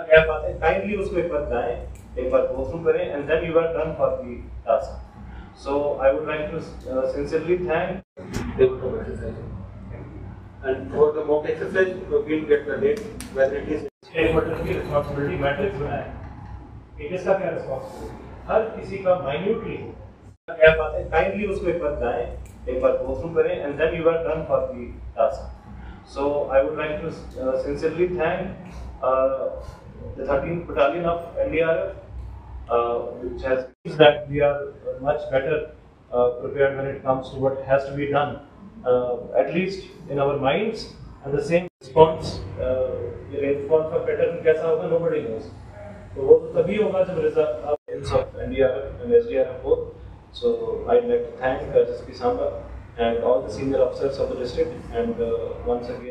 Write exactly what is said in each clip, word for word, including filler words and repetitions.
Gap आते हैं, kindly उसको एक बार जाएं, एक बार गो थ्रू करें and then you are done for the task. So I would like to uh, sincerely thank them for exercising. And for the mock exercise, we'll get the date when it is. Stakeholder की responsibility matrix बनाया. कि किसका क्या responsibility? हर किसी का minutely gap आते हैं, kindly उसको एक बार जाएं, एक बार गो थ्रू करें and then you are done for the task. So I would like to uh, sincerely thank uh, the thirteenth Battalion of N D R F. Uh, which has that we are much better uh, prepared when it comes to what has to be done, uh, at least in our minds, and the same response. Uh, response का pattern कैसा होगा nobody knows. तो वो तो तभी होगा जब results of N D R F and S D R F both. So I'd like to thank uh, S P Samba and all the senior officers of the district, and uh, once again.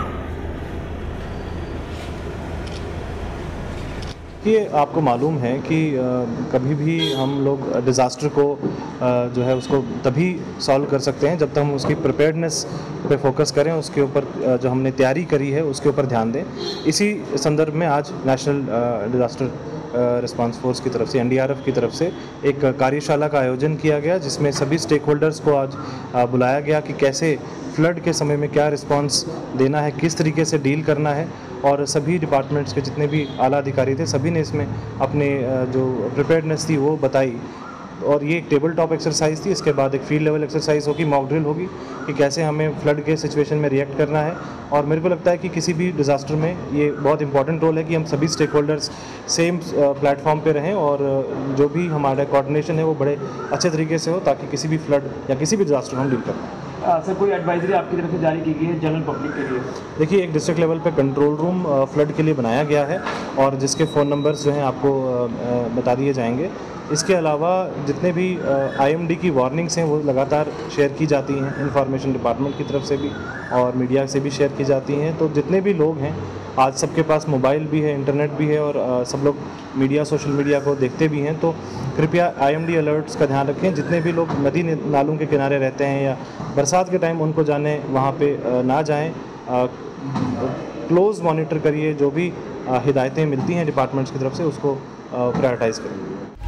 ये आपको मालूम है कि कभी भी हम लोग disaster को जो है उसको तभी सॉल्व कर सकते हैं जब तक हम उसकी प्रिपेयर्डनेस पे फोकस करें, उसके ऊपर जो हमने तैयारी करी है उसके ऊपर ध्यान दें. इसी संदर्भ में आज नेशनल डिज़ास्टर रिस्पांस फोर्स की तरफ से, एन डी आर एफ की तरफ से एक कार्यशाला का आयोजन किया गया, जिसमें सभी स्टेक होल्डर्स को आज बुलाया गया कि कैसे फ्लड के समय में क्या रिस्पांस देना है, किस तरीके से डील करना है. और सभी डिपार्टमेंट्स के जितने भी आला अधिकारी थे सभी ने इसमें अपने जो प्रिपेयर्डनेस थी वो बताई. और ये एक टेबल टॉप एक्सरसाइज थी. इसके बाद एक फील्ड लेवल एक्सरसाइज होगी, मॉक ड्रिल होगी कि कैसे हमें फ्लड के सिचुएशन में रिएक्ट करना है. और मेरे को लगता है कि किसी भी डिज़ास्टर में ये बहुत इंपॉर्टेंट रोल है कि हम सभी स्टेक होल्डर्स सेम प्लेटफॉर्म पे रहें और जो भी हमारा कोऑर्डिनेशन है वो बड़े अच्छे तरीके से हो, ताकि किसी भी फ्लड या किसी भी डिज़ास्टर हम डील कर पाएँ. सर, कोई एडवाइजरी आपकी तरफ से जारी की गई है जनरल पब्लिक के लिए? देखिए, एक डिस्ट्रिक्ट लेवल पे कंट्रोल रूम फ्लड के लिए बनाया गया है और जिसके फ़ोन नंबर्स जो हैं आपको बता दिए जाएंगे. इसके अलावा जितने भी आईएमडी की वार्निंग्स हैं वो लगातार शेयर की जाती हैं, इंफॉर्मेशन डिपार्टमेंट की तरफ से भी और मीडिया से भी शेयर की जाती हैं. तो जितने भी लोग हैं, आज सबके पास मोबाइल भी है, इंटरनेट भी है और सब लोग मीडिया, सोशल मीडिया को देखते भी हैं. तो कृपया आईएमडी अलर्ट्स का ध्यान रखें. जितने भी लोग नदी नालों के किनारे रहते हैं या बरसात के टाइम उनको जाने वहाँ पे ना जाएं. क्लोज मॉनिटर करिए, जो भी हिदायतें मिलती हैं डिपार्टमेंट्स की तरफ से उसको प्रायोरिटाइज़ करें.